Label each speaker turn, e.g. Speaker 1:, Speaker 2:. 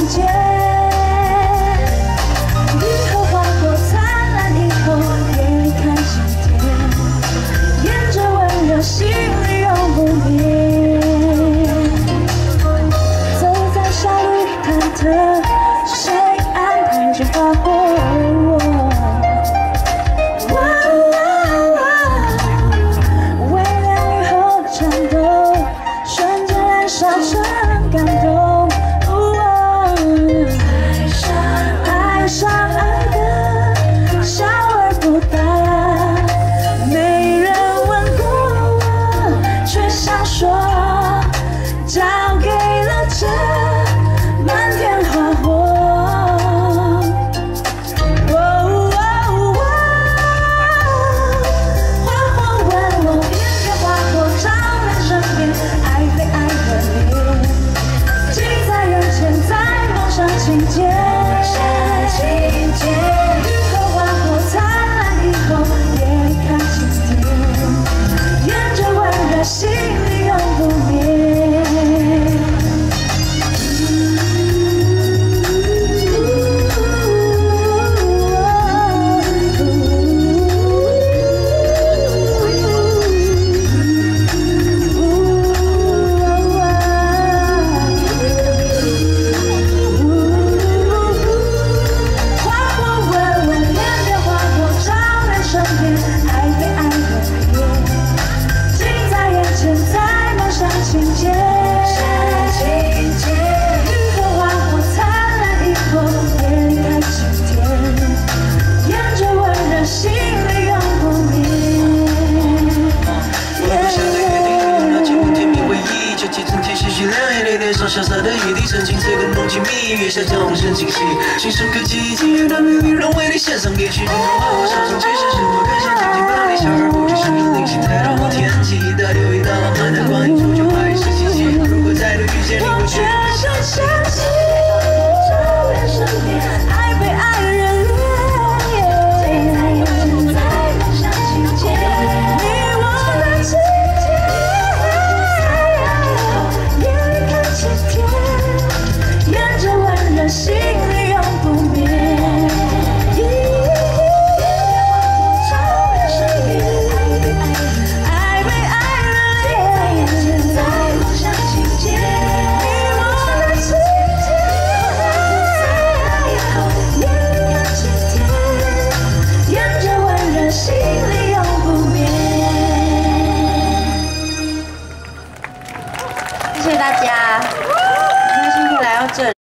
Speaker 1: 节。雨后花火灿烂以后，夜里看晴天，沿着温热，心里永不灭。走在小路忐忑，谁安排着花火？微凉雨后颤抖，瞬间燃烧成感动。爱上爱的小而不大，没人问过我，却想说，交给了这漫天花火。花火问我，片片花火照亮身边，爱被爱的脸，近在眼前，在梦想情节。雨后花火灿烂以后，夜里看晴天，沿着温热，心里永不灭。
Speaker 2: 潇洒的雨滴，深情催更浓情蜜语，下交互声清晰，新生科技今日的秘密，让为你献上歌曲。今后花火烧成其实生活开心，静静把你小而不知声音灵犀，太绕过天际，大留一道浪漫的光影，终究还是奇迹。如果再度遇见你，我绝对相信。照亮身边，爱被爱人恋，在梦想情节，你我的情节。沿着温热，心里永不灭。照亮身边，爱被爱人恋，在梦想情节，你我的情节。夜里看晴天，沿着温热，心里永不灭。谢谢大家。